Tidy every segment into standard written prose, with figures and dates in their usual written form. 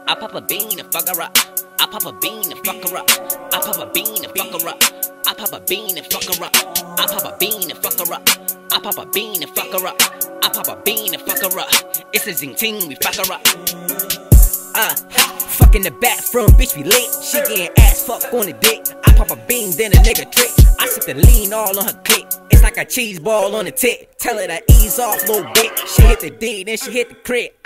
I pop a bean and fuck her up. I pop a bean and fuck her up. I pop a bean and fuck her up. I pop a bean and fuck her up. I pop a bean and fuck her up. I pop a bean and fuck her up. I pop a bean and fuck her up. It's a zing ting, we fuck her up. Fuck in the bathroom, bitch, we lit. She getting ass fuck on the dick. I pop a bean, then a nigga trick. I sit the lean all on her click. It's like a cheese ball on the tip. Tell her to ease off, little bit. She hit the D, then she hit the crit.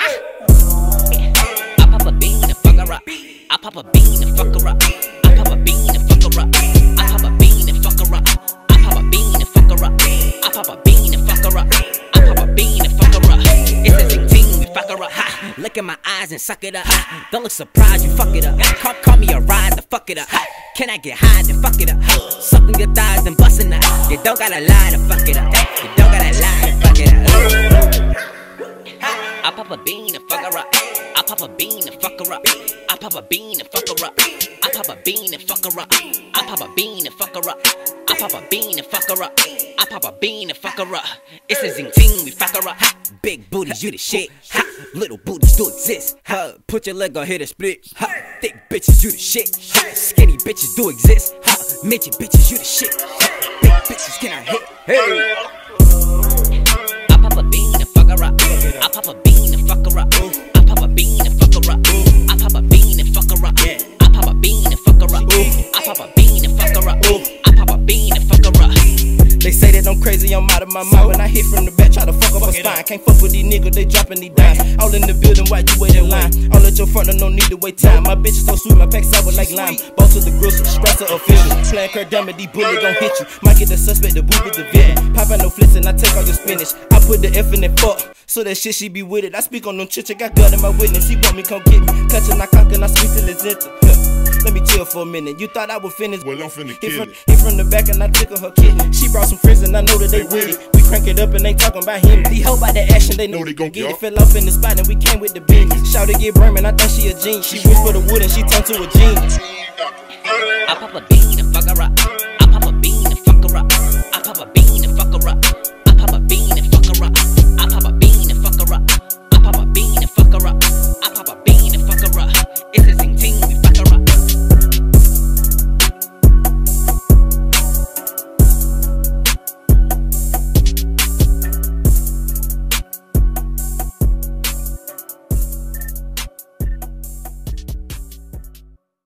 I pop a bean and fuck her up. I pop a bean and fuck her up. I pop a bean and fuck her up. I pop a bean and fuck her up. I pop a bean and fuck her up. I pop a bean and fuck her up. I pop a bean and fuck her up. It's a zing ting, we fuck her up. Ha. Look in my eyes and suck it up. Ha. Don't look surprised, you fuck it up. Call me a ride to fuck it up. Ha. Can I get high then fuck it up? Ha. Sucking your thighs and busting up. You don't gotta lie to fuck it up. You don't gotta lie to fuck it up. I pop a bean and fuck her up. I pop a bean and fuck her up. I pop a bean and fuck her up. I pop a bean and fuck her up. I pop a bean and fuck her up. I pop a bean and fuck her up. I pop a bean and fuck her up. It's a zing ting, we fuck her up. Ha. Big booties, you the shit. Ha. Little booties do exist. Ha. Put your leg on, hit a split. Ha. Thick bitches, you the shit. Ha. Skinny bitches do exist. Ha. Midget bitches, you the shit. Ha. Big bitches, can I hit? Hey. I pop a bean and fuck her up. I pop a bean and fuck her up. I pop a bean and fuck her up. I pop a bean and fuck her up. I pop a bean and fuck her up. I pop a bean and fuck her up. I pop a bean and fuck her up. They say that I'm crazy, I'm out of my mind. When I hit from the back, try to fuck up a spine. Can't fuck with these niggas, they dropping these dimes. All in the building while you wait in line. All at your front, no need to wait time. My bitch is so sweet, my pack sour like lime. Boss to the gristle, Sprite official. Playing Kurt Damn, these bullets gon' hit you. Might get the suspect, the boo with the villain. Poppin' no flits and I take all your spinach. I put the F in that fuck, so that shit she be with it. I speak on them chits, got God in my witness. She want me, come get me. Clutching, I cock and I speak till it's empty. Let me chill for a minute. You thought I was finished? Well, I'm finna kill it. Hit from the back and I tickle her kid. She brought some friends and I know that they with it. We crank it up and they talking about him. These hoes by the action, they know they gon' get it. Fell off in the spot and we came with the beat. Shout to get Berman, I think she a gene. She wish for the wood and she turned to a gene. I pop a bean and fuck her up.